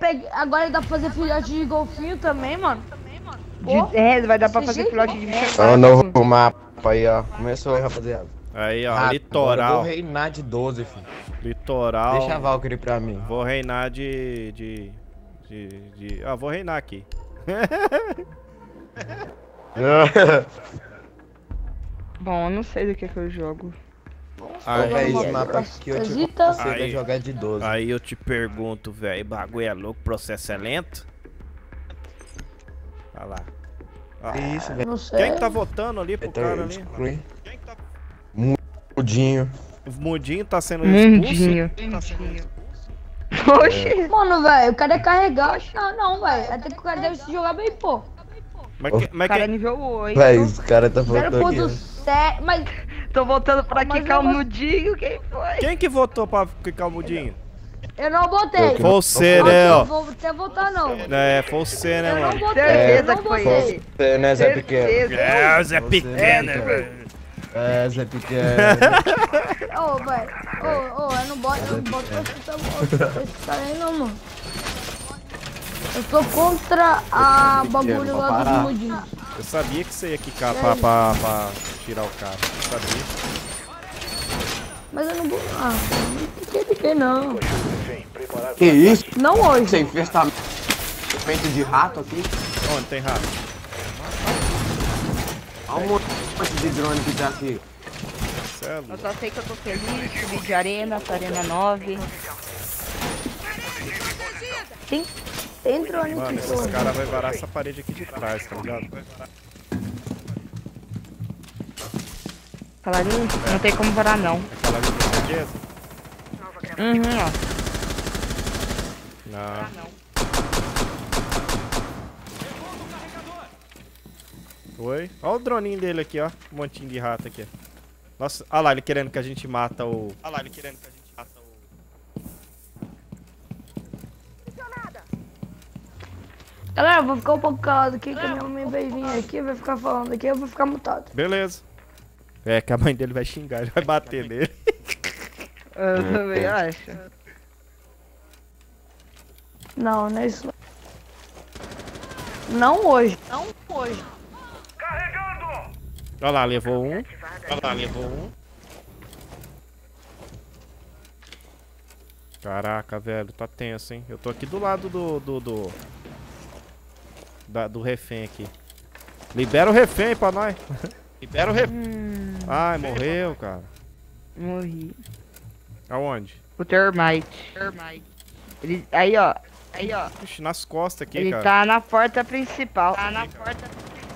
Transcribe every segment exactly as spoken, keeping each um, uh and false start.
peguei... Agora dá pra fazer filhote de golfinho também, mano. De... É, vai dar pra fazer filhote de bicho. Ó, o novo mapa aí, ó. Começou aí, rapaziada. Aí, ó, Ah, litoral. agora eu vou reinar de doze, filho. Litoral. Deixa a Valkyrie pra mim. Vou reinar de... de... de... de... Ah, vou reinar aqui. Bom, eu não sei do que que eu jogo. Aí, é esse mapa aqui eu te consigo jogar de doze. Aí eu te pergunto, velho, bagulho é louco, processo é lento? Olha lá. Que isso, velho? Quem que tá votando ali pro cara ali? Quem que tá... Mudinho. O Mudinho tá sendo expulso? Mundinho. Oxi. Mano, velho, o cara é carregar. Não, não, velho. Até que o cara deve se jogar bem, pô. Mas que, mas O cara é que... nível oito. Véi, os caras tá votando aqui. zero ponto sete, mas... Tô voltando pra Mas quicar eu o vou- Mudinho, quem foi? Quem que votou pra ficar o Mudinho? Eu não botei. Foi você, Não, né, não ó. vou até votar, não. É, foi você, né, Eu não mano? botei, Certeza eu não que foi botei. ele. Você, né, Zé Pequeno? Certeza. É, Zé Você, Pequeno, né, velho. É, Zé Pequeno. Ô, velho. Ô, ô, eu não boto, eu não boto esse cara aí, não, mano. Eu sou contra a bagulho lá dos mudinhos. Eu sabia que você ia quicar pra, pra, pra tirar o cara. Eu sabia. Mas eu não vou... Ah, não fiquei, fiquei, não. Que isso? Não hoje. Você infestamento de rato aqui? Onde tem rato? Olha um monte de drone que tá aqui. Cê é Eu louco. só sei que eu tô feliz, subi de arena, tô arena nove. Tem, tem drone Mano, aqui, esses pô. caras vão varar essa parede aqui de trás, tá ligado? Falarinho? Não tem como varar, não. Aquela ali, com certeza? Uhum, ó. Não. Oi? Olha o droninho dele aqui, ó. Um montinho de rato aqui. Nossa, olha lá, ele querendo que a gente mata o... Olha lá, ele querendo que a gente mata o... Galera, eu vou ficar um pouco calado aqui, que a minha mãe vai vir aqui, vai ficar falando aqui, eu vou ficar mutado. Beleza. É, que a mãe dele vai xingar, ele vai bater nele. Eu também acho. Não, não é isso não. Não hoje. Não hoje. Olha lá, levou um. Olha lá, levou um. Caraca, velho, tá tenso, hein? Eu tô aqui do lado do... do... do, da- do refém aqui. Libera o refém pra nós. Libera o refém. Hum, Ai, morreu, cara. morri. Aonde? O Termite. Termite. Ele, aí, ó. Aí, ó. Ixi, nas costas aqui, Ele cara. tá na porta principal. Tá na porta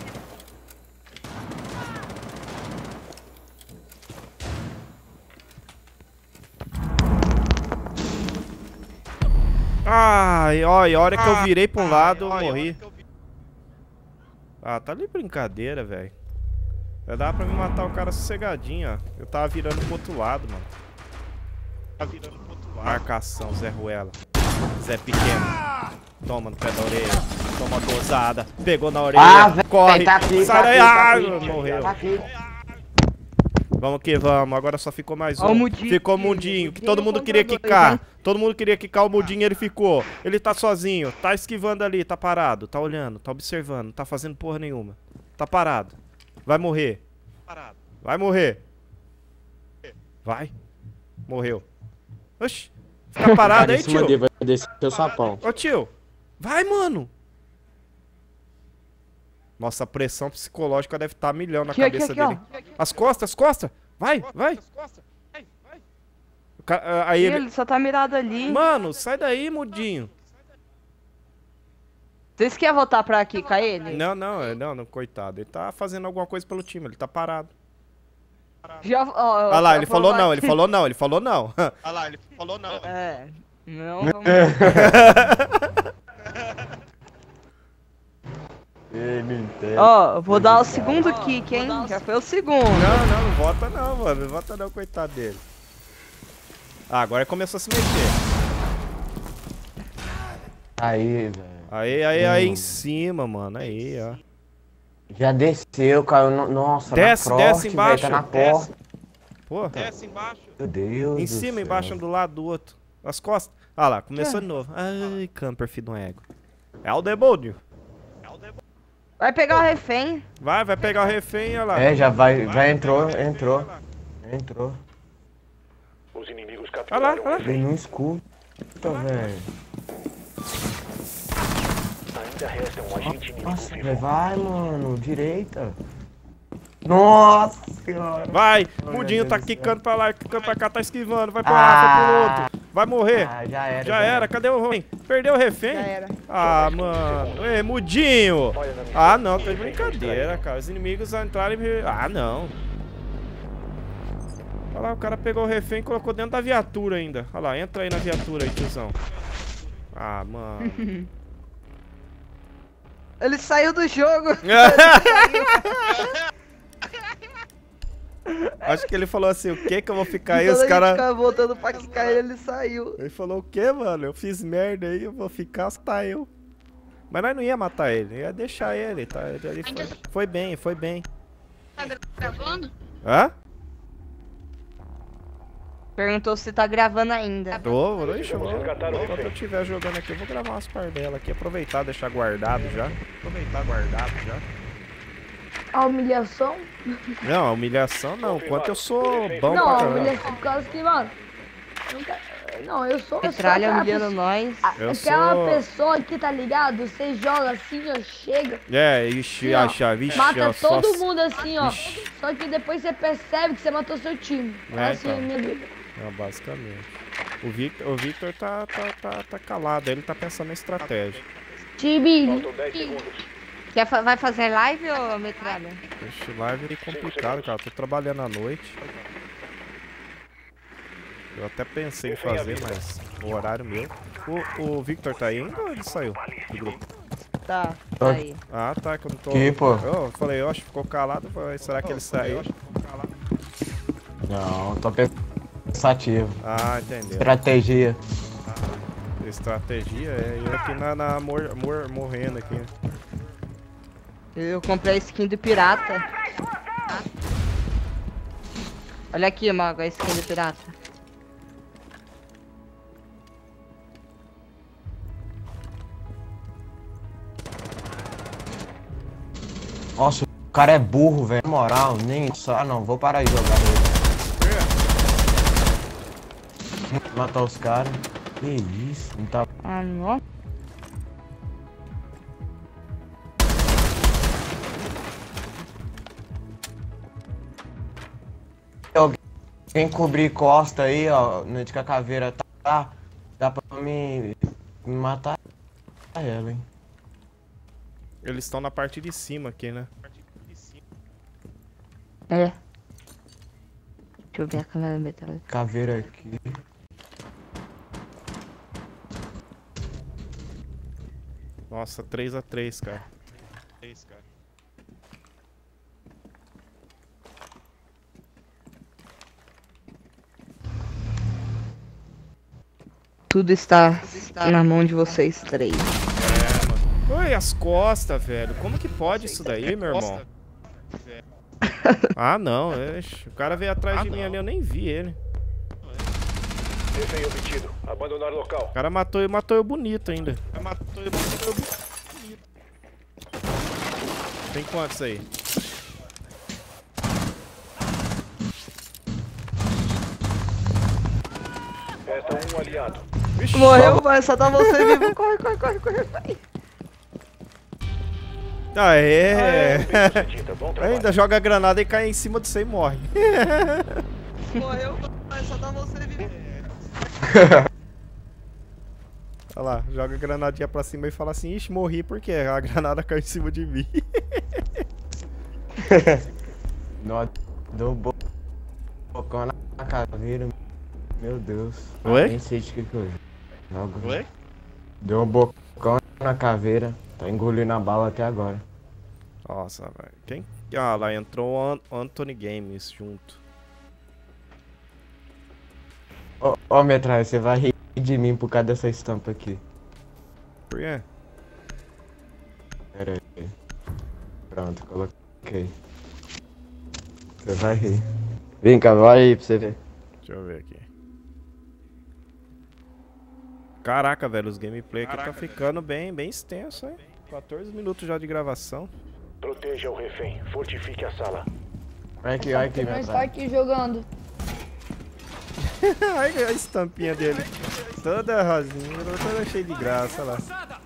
Ai, ó, e a hora que eu virei pra um lado, eu morri. Ah, tá ali brincadeira, velho. Já dava pra me matar o cara sossegadinho, ó. Eu tava virando pro outro lado, mano. Tava virando pro outro lado. Marcação, Zé Ruela. Zé Pequeno. Toma no pé da orelha. Toma gozada. Pegou na orelha. Ah, velho, corre. tá aqui, Sai tá daí. aqui, tá Ah, aqui. morreu. Tá aqui. Vamos que vamos. Agora só ficou mais Ó, o um. Mudinho. Ficou o Mudinho, que todo Mudinho mundo queria contra dois, quicar. hein? Todo mundo queria quicar o Mudinho, ele ficou. Ele tá sozinho, tá esquivando ali, tá parado, tá olhando, tá observando, não tá fazendo porra nenhuma. Tá parado. Vai morrer. Vai morrer. Vai. Morreu. Oxi. Fica parado aí, tio. Vai descer o sapão. Ô, tio. Vai, mano. Nossa, a pressão psicológica deve estar milhão na Aqui, aqui, cabeça aqui, ó. dele. As costas, as costas. Vai, vai. O ca- ah, Aí ele... ele... ele só tá mirado ali. Mano, sai daí, Mudinho. Vocês querem voltar pra aqui com ele? Não, não, é- não, não, coitado. Ele tá fazendo alguma coisa pelo time, ele tá parado. Já, ó, Olha lá, eu ele vou falou lá não, aqui. ele falou não, ele falou não. Olha lá, ele falou não. É. Não, vamos... Ó, eu vou dar o segundo kick, hein? Já foi o segundo. Não, não, não vota não, mano. Não vota não, coitado dele. Ah, agora começou a se mexer. Aí, velho. Aí, aí, aí em cima, mano. Aí, ó. Já desceu, caiu. No... Nossa, Desce, na desce porta, embaixo, velho, tá na desce. porta. Porra. Desce embaixo. Meu Deus Em do cima, céu. embaixo, um do lado do outro. As costas. Olha lá, começou de novo. Ai, camper, filho do ego. É o demônio. Vai pegar o refém. Vai, vai pegar o refém, olha lá. É, já vai, já entrou, entrou. Entrou. Os inimigos Olha lá, capturaram. olha lá. Ele não escuta, velho. Ainda resta um agente inimigo Nossa, vivo. velho, vai, mano, direita. Nossa senhora. Vai, Oh, Mudinho meu tá Deus do quicando pra lá, quicando pra cá, tá esquivando. Vai pra Ah. lá, vai pro outro. Vai morrer. Ah, já era. Já era, cadê o refém? Perdeu o refém? Já era. Ah, mano. Ei, Mudinho. Ah, não, tá de brincadeira, cara. Os inimigos entraram e... me- Ah, não. Olha lá, o cara pegou o refém e colocou dentro da viatura ainda. Olha lá, entra aí na viatura aí, tiozão. Ah, mano. Ele saiu do jogo. Acho que ele falou assim, o que que eu vou ficar aí? Quando Os a gente caras... ficava voltando pra quicar ele, ele saiu. Ele falou o que, mano? Eu fiz merda aí, eu vou ficar, tá eu. Mas nós não ia matar ele, ia deixar ele, tá? Ele, ele foi, foi bem, foi bem. Tá gravando? Hã? Perguntou se tá gravando ainda. Tô, deixa eu. Vamos resgatar o Enquanto eu refém. estiver jogando aqui, eu vou gravar umas pardelas aqui, aproveitar, deixar guardado já. Aproveitar guardado já. A humilhação? Não, humilhação não, quanto eu sou bom Não, pra a caramba. humilhação por causa que, mano. eu Não, quero- não, eu sou. Eu sou Petralha aquela humilhando pessoa- nós. Eu Aquela sou- pessoa que tá ligado? Você joga assim, ó, chega. É, ixi, Ó, acha, vixe, mata ó, só... todo mundo assim, ó. Ixi. Só que depois você percebe que você matou seu time. É, assim, então. minha vida. Não, basicamente. O Victor, o Victor tá, tá, tá, tá calado, ele tá pensando em estratégia. Time. Faltam dez segundos. Quer fa- vai fazer live ou metralha? Ixi, live é complicado, cara. Tô trabalhando à noite. Eu até pensei em fazer, mas o horário meu. O, o Victor tá aí ainda ou ele saiu do grupo? Tá, tá aí. Ah, tá, que eu não tô. Que, pô? Eu falei, eu acho que ficou calado. Falei, será que ele saiu? Não, tô pensativo. Ah, entendeu. Estratégia. Estratégia é eu aqui na, na mor, mor- morrendo aqui. Eu comprei a skin do pirata. Olha aqui, Mago, a skin do pirata. Nossa, o cara é burro, velho. Na moral, nem isso. Ah, não, vou parar de jogar ele. Matar os caras. Que isso? Não tá. Ah, não. Quem cobrir costa aí, ó, onde que a caveira tá, dá pra me, me matar ela, hein? Eles estão na parte de cima aqui, né? É. Deixa eu ver a câmera da metralha. Caveira aqui. Nossa, três a três, cara. três, cara. Tudo está na mão de vocês três. É, mano. Oi, as costas, velho. Como que pode isso daí, meu irmão? Ah, não. Ixi, o cara veio atrás de mim ali, eu nem vi ele. Refém obtido. Abandonar local. O cara matou eu, matou eu bonito ainda. O cara matou eu, matou eu bonito. Tem quantos aí? Resta um aliado. Vixe, Morreu, vai, só tá você vivo. Corre, corre, corre, corre, corre. Aê! Bem sucedida. Bom trabalho. Ainda joga a granada e cai em cima de você e morre. Morreu, vai, só tá você vivo. Olha lá, joga a granadinha pra cima e fala assim, ixi, morri porque a granada caiu em cima de mim. Nó, deu bo- bocão na caveira. Meu Deus. Oi? Nem sei de que que eu jogo. Oi? Deu um bocão na caveira. Tá engolindo a bala até agora. Nossa, velho. Quem? Ah, lá entrou o An Anthony Games junto. Ô, ô Metralha, você vai rir de mim por causa dessa estampa aqui. Por quê? Pera aí. Pronto, coloquei. Você vai rir. Vem cá, vai aí pra você ver. Deixa eu ver aqui. Caraca, velho, os gameplay aqui tá ficando bem, bem extenso, hein? quatorze minutos já de gravação. Proteja o refém. Fortifique a sala. Olha aqui, olha aqui, meu Nós tá pai. aqui jogando. Olha a estampinha dele. Toda rosinha, toda cheia de graça, olha lá.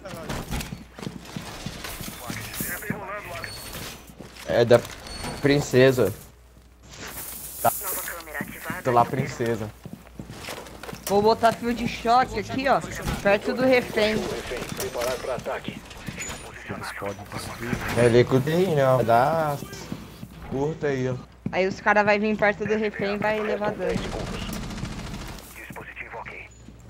É da princesa. Tá. Tô lá, princesa. Vou botar fio de choque aqui, ó, perto do refém. Refém, preparar para ataque. Eles podem construir. É ali cozinha, ó. Dá curta aí, ó. Aí os caras vão vir perto do refém e vai levar dano. Dispositivo ok.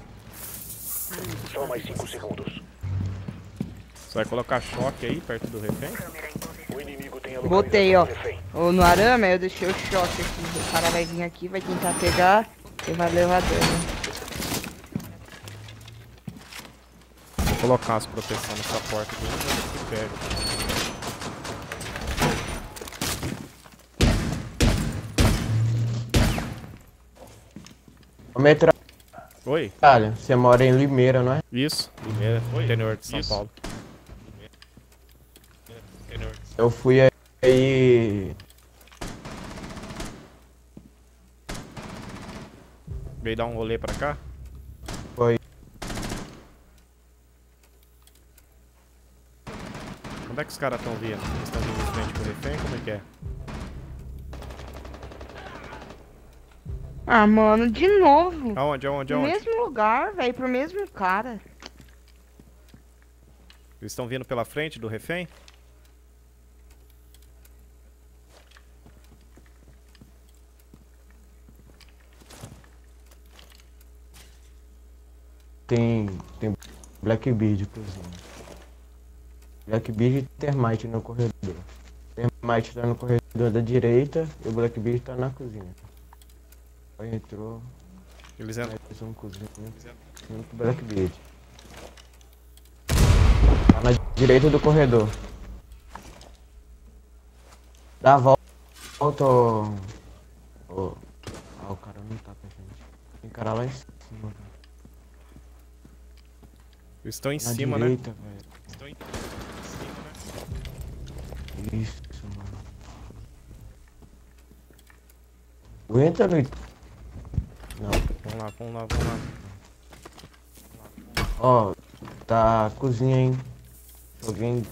Só mais cinco segundos. Você vai colocar choque aí perto do refém? O inimigo tem a Botei, ó. localização do refém. Ou no arame, eu deixei o choque aqui. O cara vai vir aqui, vai tentar pegar e vai levar dano. Vou colocar umas proteções nessa porta aqui, vamos ver se pega. Metralha, Oi? você mora em Limeira, não é? Isso, Limeira, interior de São Isso. Paulo. Eu fui aí. Veio dar um rolê pra cá? Foi. Onde é que os caras estão vindo? Eles estão vindo de frente pro refém? Como é que é? Ah, mano, de novo. Aonde, aonde, No aonde? mesmo lugar, velho, pro mesmo cara. Eles estão vindo pela frente do refém? Tem. Tem Blackbeard, cozinha. Blackbeard e Termite no corredor. Termite tá no corredor da direita e o Blackbeard tá na cozinha. Aí entrou. Eles entram. Mais um cozinha. Junto com o Blackbeard. Tá na direita do corredor. Dá a volta. Volta. Ô. Ô. Ah, o cara não tá com a gente. Tem cara lá em cima. Eles estão em Na cima, direita, né? velho. Estão em cima, né? Isso, mano. Entra no. Não. Vamos lá, vamos lá, vamos lá. Ó, tá a cozinha, hein? Alguém.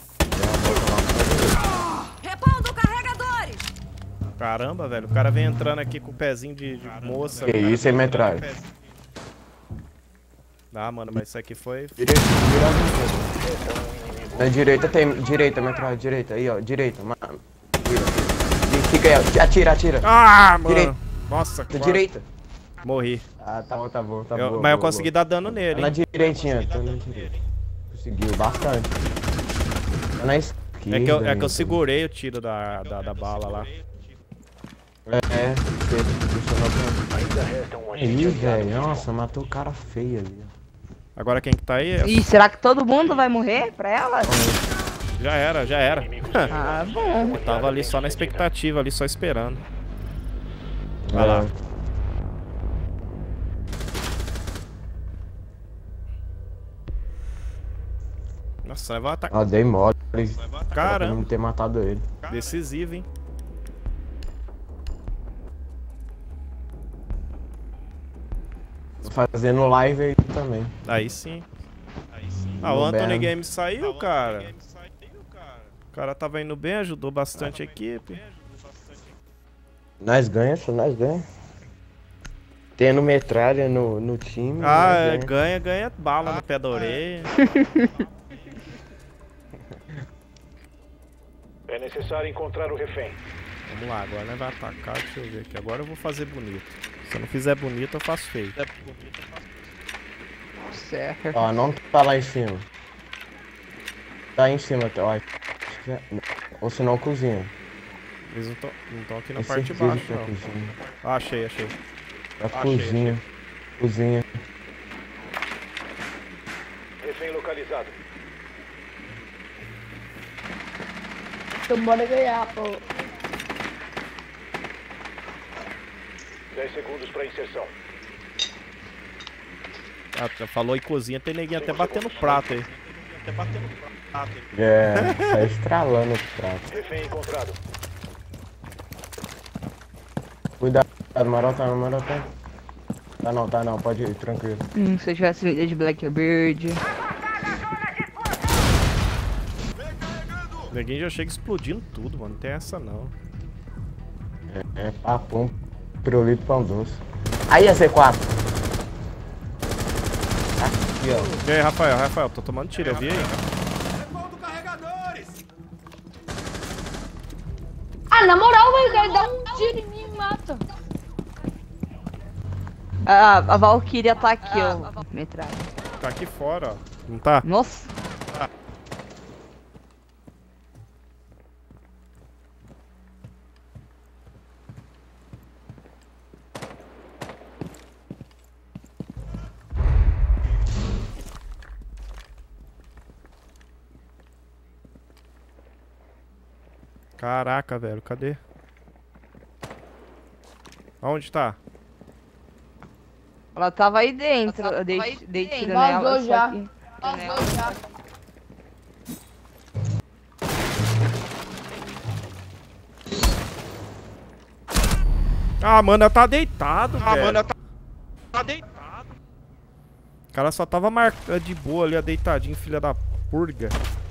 Repondo carregadores! Caramba, velho, o cara vem entrando aqui com o pezinho de, de moça. Que isso, hein, metralha? Ah, mano, mas isso aqui foi... Direita, direita. Na direita tem. Direita, metralha, direita. Aí, ó, direita. Ma... E fica aí, ó. Atira, atira. Ah, mano! Direita. Nossa, Da quase. direita. Morri. Ah, tá bom, tá bom, tá Eu- bom. mas eu boa, consegui boa. dar dano Tá nele, na hein? direitinha, tá na direita. Conseguiu bastante. Tá na esquerda. É que eu, é que ainda. eu segurei o tiro da, da, da bala lá. É, você funcionou pra... Ainda resta um agente Aí, aliado velho, vivo. nossa, matou o cara feio ali, ó. Agora quem que tá aí? é- Ih, será que todo mundo vai morrer pra ela? Já era, já era. Ah, bom. Eu tava ali só na expectativa, ali só esperando. Vai lá. Nossa, vai atacar. Ah, dei mole. Caramba. Não ter matado ele. Decisivo, hein? Tô fazendo live aí também. Aí sim. Ah, o No Anthony Belo. Games saiu, cara. O cara tava indo bem, ajudou bastante a equipe. Nós ganha, só nós ganha. Tendo metralha no, no time. Ah, nós é, ganha. ganha, ganha bala no pé da orelha. É necessário encontrar o refém. Vamos lá, agora nós vai atacar, deixa eu ver aqui. Agora eu vou fazer bonito. Se eu não fizer bonito, eu faço feio. Certo. Ó, não tá lá em cima. Tá aí em cima, tá, ó. Acho que é- Ou se não, cozinha. Eles não estão não tão aqui na É parte de certeza baixo, que é não. cozinha. Ah, achei, achei. É a cozinha. Cozinha. Refém localizado. Então bora ganhar, pô. dez segundos para inserção. Ah, tu falou em cozinha, tem neguinho até batendo prato aí. Até batendo prato aí. É, tá estralando o prato. Refém encontrado. Cuidado, Marota, Marota. Tá não, tá não, pode ir, tranquilo. Hum, se eu tivesse vida de Blackbird. O neguinho já chega explodindo tudo, mano. Não tem essa não. É, é papum, pirulito, pão doce. Aí é C quatro. Aqui, ó. E aí, Rafael, Rafael, tô tomando tiro, eu vi aí. Ah, na moral, velho, o cara dá um tiro em mim e mata. Ah, a Valkyria tá aqui, ó. Metralha. Tá aqui fora, ó. Não tá? Nossa. Caraca, velho, cadê? Aonde tá? Ela tava aí dentro. Eu dei, dei tiro Vazou nela. já. Só que... Vazou já. Ah, mano, ela tá deitado, Ah, velho. mano, ela tá, tá deitado. O cara só tava marcando de boa ali, deitadinho, filha da purga.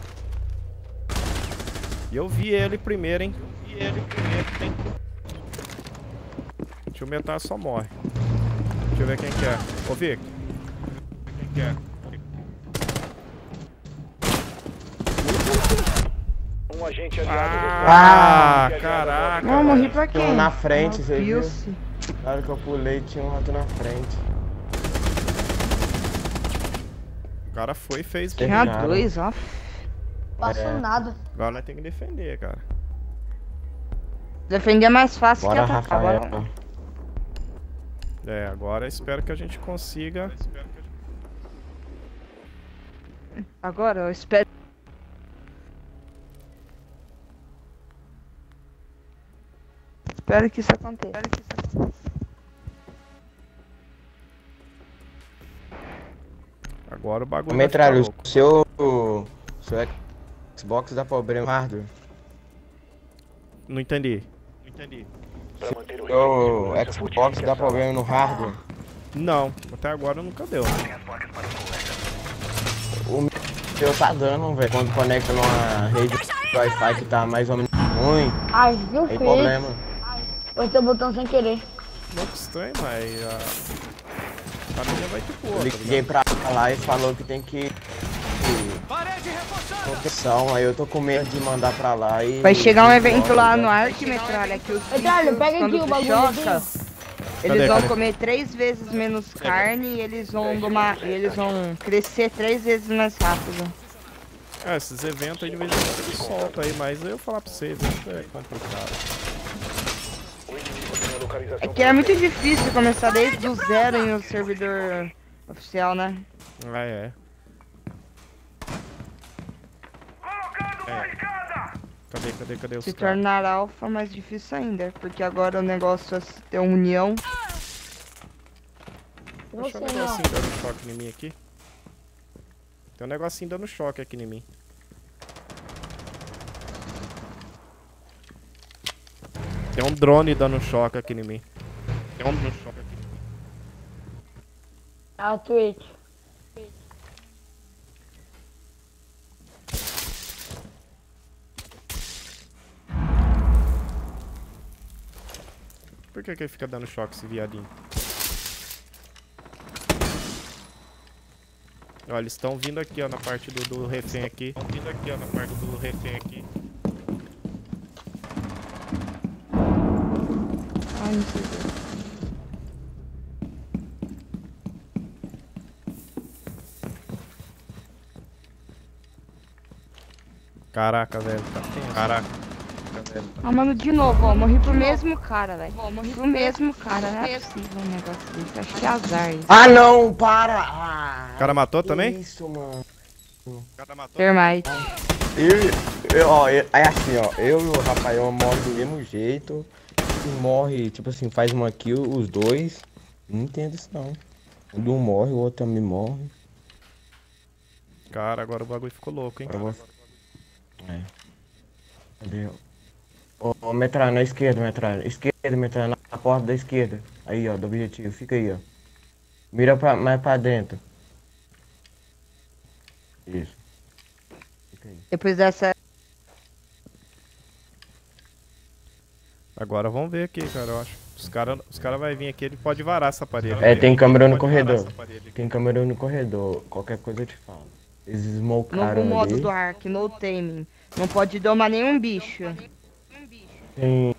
E eu vi ele primeiro, hein? E ele primeiro tem. Deixa eu metar, só morre. Deixa eu ver quem que é. Ô, Vic. Quem que é? Um agente aliado. Ah, caraca. Não, eu morri pra quem? Tinha um na frente, Ah, você viu? Pilce. Na hora que eu pulei, tinha um rato na frente. O cara foi e fez. Tem- Tinha Terminaram. dois, ó. Passou É. nada. Agora nós temos que defender, cara. Defender é mais fácil Bora, que atacar. Rafael. Bora. É, agora espero que a gente consiga. Agora eu espero. Espero que isso aconteça. Agora o bagulho. Ô, vai ficar Metralha, louco. o seu, seu Xbox dá problema no hardware. Não entendi. Não entendi. Para manter o O refém, Xbox dá problema no hardware. Não, até agora nunca deu. O meu tá dando, velho. Quando conecta numa rede Wi-Fi que tá mais ou menos ruim, Ai, viu, tem fez. problema. Apertei o botão sem querer. Pouco estranho, mas a família vai ter boa. Eu Tá liguei ligado? pra lá e falou que tem que. Proteção, aí eu tô com medo de mandar pra lá e. Vai chegar um evento lá né? no Ark, Metralha, que os Metralha, filhos, pega quando aqui o tu bagulho choca, aqui. eles Cadê, vão cadê? comer três vezes menos carne e eles vão, domar, e eles vão crescer três vezes mais rápido. É, esses eventos aí de vez em quando eles soltam aí, mas eu falar pra vocês, isso é complicado. O inimigo tem a localização. É que é muito difícil começar desde o zero em um servidor oficial, né? Ah, é. Cadê, cadê, cadê os Se caras? tornar alfa é mais difícil ainda, porque agora o negócio é ter união. Deixa Você um não. negocinho dando choque em mim aqui. Tem um negocinho dando choque aqui em mim. Tem um drone dando choque aqui em mim. Tem um dando choque aqui. A Twitch. Por que que ele fica dando choque esse viadinho? Olha, eles estão vindo aqui, ó, na parte do, do refém aqui. Estão vindo aqui, ó, na parte do refém aqui. Ai, não sei. Caraca, velho, tá tenso. Caraca, velho. Ah, mano, de novo, ó, morri pro mesmo cara, velho. Morri pro mesmo cara, não é possível um negócio desse. Acho que é azar isso. Ah não, para! Ah, O cara matou que também? Isso, mano. O cara matou. Termite. Eu, eu, ó, eu- é assim, ó, eu e o Rafael morre do mesmo jeito. E morre, tipo assim, faz uma kill os dois. Não entendo isso não. Um morre, o outro também morre. Cara, agora o bagulho ficou louco, hein? Agora você... É. Cadê? Ô, ô, metralha, na esquerda, metralha. Esquerda, metralha, na porta da esquerda. Aí, ó, do objetivo. Fica aí, ó. Mira pra, mais pra dentro. Isso. Fica aí. Depois dessa. Agora vamos ver aqui, cara, eu acho. Os caras os cara vai vir aqui, ele pode varar essa parede. É, tem câmera no Pode parar corredor. essa parede aqui. Tem câmera no corredor. Qualquer coisa eu te falo. Eles Novo smocaram modo ali. do Ark, no taming. Não pode domar nenhum bicho. Tem...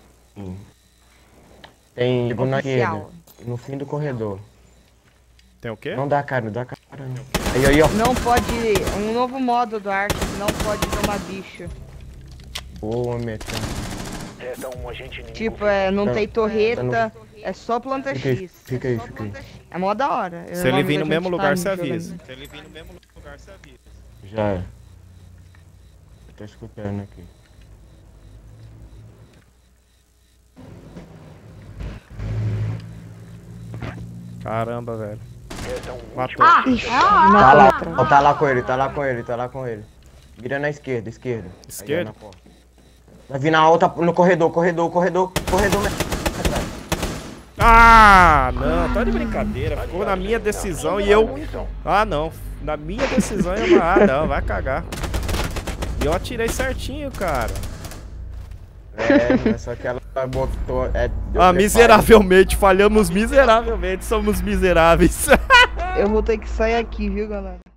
Tem... Tipo, na esquerda. Oficial. No fim do corredor. Tem o quê? Não dá cara, não dá cara não. Aí, aí, ó. Não pode. Um novo modo do Ark, não pode domar bicho. Boa, metralha. Resta um agente inimigo. Tipo, é, não Tá- tem tá torreta, é só planta Fica aí, X. fica aí, fica aí. É mó da hora. Se ele vir no mesmo lugar, tá você avisa. Se ele vir no mesmo lugar, você avisa. Já é. Eu tô escutando aqui. Caramba, velho. Resta um Matou. Ah, Tá lá, ó, tá lá com ele, tá lá com ele, tá lá com ele. Vira na esquerda, esquerda. Aí, ó, Esquerda? na porta. Vai vir na outra, no corredor, corredor, corredor, corredor. Atrás. Ah, não, tá de brincadeira. Ficou na minha decisão e eu. munição. Ah, não. Na minha decisão eu. Ah, não, vai cagar. E eu atirei certinho, cara. É, mas só que ela botou. É, deu Ah, preparo. miseravelmente, falhamos miseravelmente, somos miseráveis. Eu vou ter que sair aqui, viu, galera?